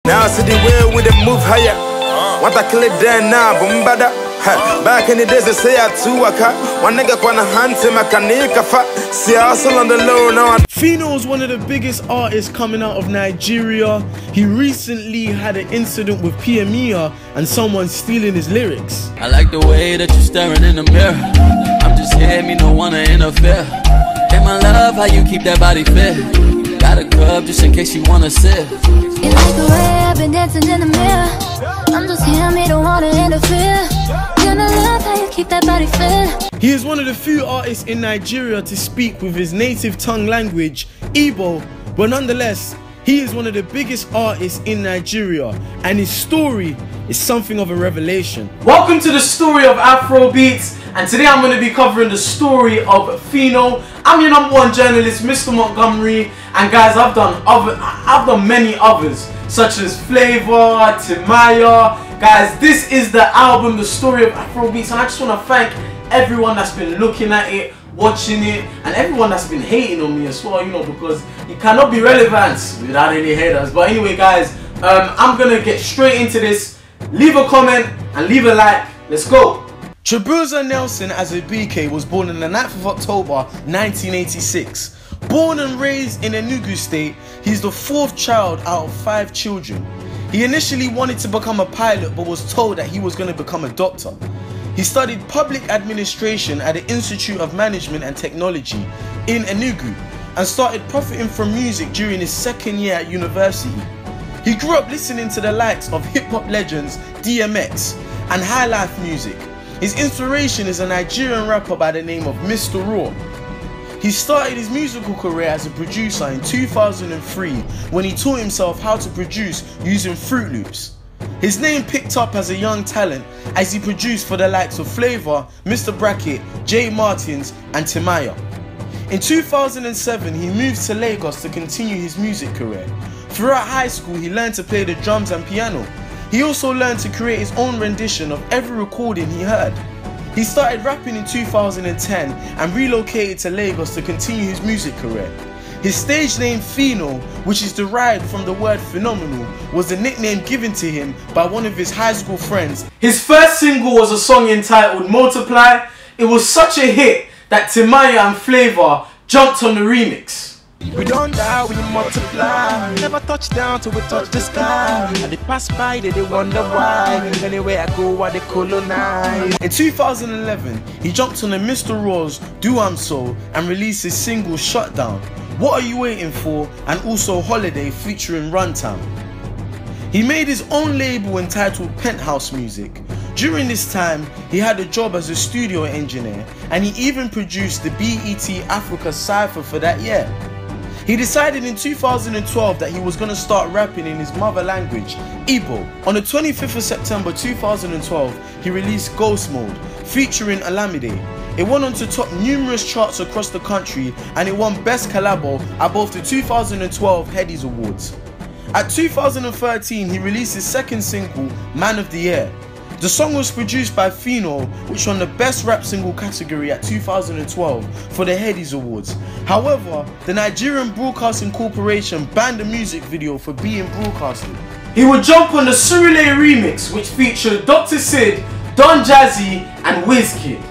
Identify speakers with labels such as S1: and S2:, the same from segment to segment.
S1: Now I see the way with the move higher. Want to kill it there now, bumbada. Back in the days they say I too waka. One nigga wanna hunt him, I can make a fat. See I hustle on the low now.
S2: Phyno is one of the biggest artists coming out of Nigeria. He recently had an incident with PMEA and someone stealing his lyrics.
S3: I like the way that you're staring in the mirror. I'm just here, me no wanna interfere. Hey my love, how you keep that body fit? Got a cup just in case you wanna sip.
S4: You like the way I've been dancing in the mirror. I'm just here, me don't wanna interfere. Gonna love how you keep that body fit.
S2: He is one of the few artists in Nigeria to speak with his native tongue language, Igbo, but nonetheless, he is one of the biggest artists in Nigeria, and his story is something of a revelation. Welcome to the story of Afrobeats, and today I'm going to be covering the story of Phyno. I'm your #1 journalist, Mr. Montgomery, and guys, I've done many others, such as Flavor, Timaya. Guys, this is the album, The Story of Afrobeats, and I just want to thank everyone that's been looking at it, watching it, and everyone that's been hating on me as well, you know, because you cannot be relevant without any haters. But anyway, guys, I'm gonna get straight into this. Leave a comment and leave a like. Let's go. Chibuza Nelson Azubike was born on the 9th of October 1986. Born and raised in Enugu State, he's the 4th child out of 5 children. He initially wanted to become a pilot but was told that he was going to become a doctor. He studied public administration at the Institute of Management and Technology in Enugu and started profiting from music during his 2nd year at university. He grew up listening to the likes of hip-hop legends DMX and high life music. His inspiration is a Nigerian rapper by the name of Mr. Raw. He started his musical career as a producer in 2003 when he taught himself how to produce using Fruit Loops. His name picked up as a young talent as he produced for the likes of Flavor, Mr. Bracket, J Martins and Timaya. In 2007 he moved to Lagos to continue his music career. Throughout high school he learned to play the drums and piano. He also learned to create his own rendition of every recording he heard. He started rapping in 2010 and relocated to Lagos to continue his music career. His stage name Phyno, which is derived from the word phenomenal, was the nickname given to him by one of his high school friends. His first single was a song entitled Multiply. It was such a hit that Timaya and Flavor jumped on the remix.
S1: We don't die, we multiply. Never touch down till we touch the sky. And they pass by, they wonder why. Anywhere I go, why they colonize.
S2: In 2011, he jumped on the Mr. Raw's Do I'm So and released his single Shutdown, What Are You Waiting For, and also Holiday featuring Runtime. He made his own label entitled Penthouse Music. During this time, he had a job as a studio engineer and he even produced the BET Africa Cypher for that year. He decided in 2012 that he was going to start rapping in his mother language, Igbo. On the 25th of September 2012, he released Ghost Mode, featuring Olamide. It went on to top numerous charts across the country and it won Best Collabo at both the 2012 Headies Awards. At 2013, he released his 2nd single, Man of the Year. The song was produced by Phyno, which won the Best Rap Single category at 2012 for the Headies Awards. However, the Nigerian Broadcasting Corporation banned the music video for being broadcasted. He would jump on the Surulere remix, which featured Dr. Sid, Don Jazzy and Wizkid.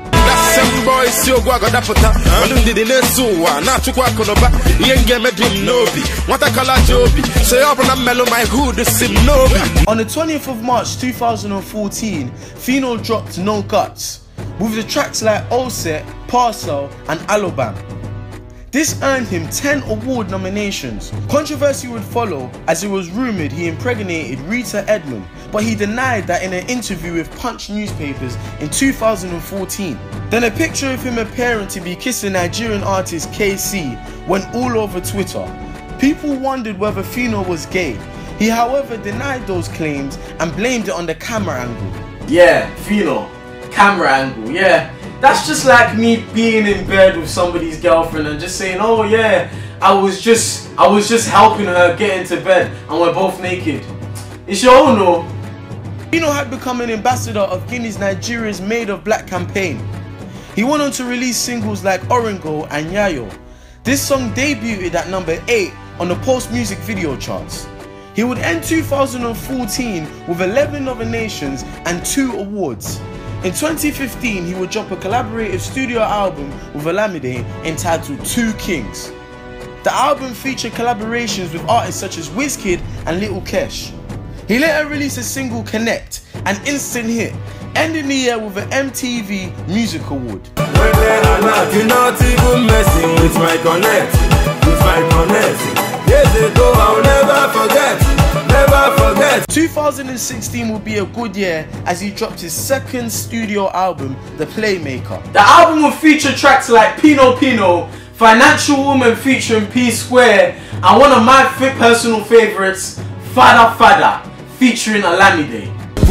S2: On the 20th of March 2014, Phyno dropped No Guts, with the tracks like Offset, Parcel and Alobam. This earned him 10 award nominations. Controversy would follow as it was rumoured he impregnated Rita Edmond, but he denied that in an interview with Punch newspapers in 2014. Then a picture of him appearing to be kissing Nigerian artist KC went all over Twitter. People wondered whether Phyno was gay. He however denied those claims and blamed it on the camera angle. Yeah, Phyno, camera angle, yeah. That's just like me being in bed with somebody's girlfriend and just saying, oh yeah, I was just helping her get into bed and we're both naked. It's your own no. Phyno had become an ambassador of Guinea's Nigeria's Made of Black campaign. He went on to release singles like Oringo and Yayo. This song debuted at number 8 on the Post Music video charts. He would end 2014 with 11 nominations and 2 awards. In 2015, he would drop a collaborative studio album with Olamide entitled Two Kings. The album featured collaborations with artists such as Wizkid and Lil Kesh. He later released a single, Connect, an instant hit, ending the year with an MTV Music Award.
S1: You're not even messing with my connect, Years ago, I'll never forget.
S2: 2016 will be a good year as he dropped his second studio album, The Playmaker. The album will feature tracks like Phyno, Financial Woman featuring P Square, and one of my personal favourites, Fada featuring Olamide.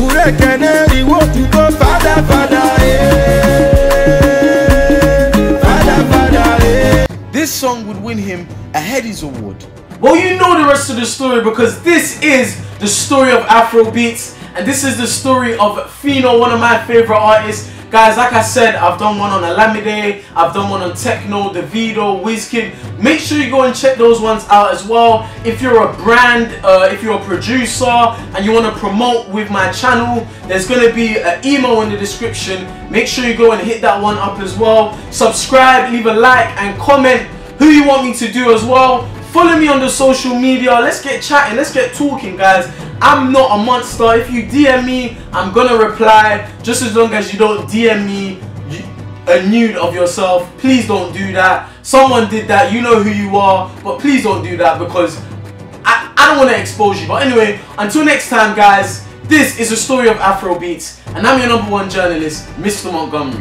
S2: This song would win him a Headies Award. Well, you know the rest of the story because this is the story of Afrobeats, and this is the story of Phyno, one of my favourite artists. Guys, like I said, I've done one on Olamide, I've done one on Techno, Davido, Wizkid. Make sure you go and check those ones out as well. If you're a brand, if you're a producer and you want to promote with my channel, there's going to be an email in the description. Make sure you go and hit that one up as well. Subscribe, leave a like and comment who you want me to do as well. Follow me on the social media. Let's get chatting, let's get talking, guys. I'm not a monster. If you DM me, I'm gonna reply, just as long as you don't DM me a nude of yourself. Please don't do that. Someone did that, you know who you are, but please don't do that because I don't want to expose you. But anyway, until next time, guys, this is the story of Afrobeats, and I'm your #1 journalist, Mr. Montgomery.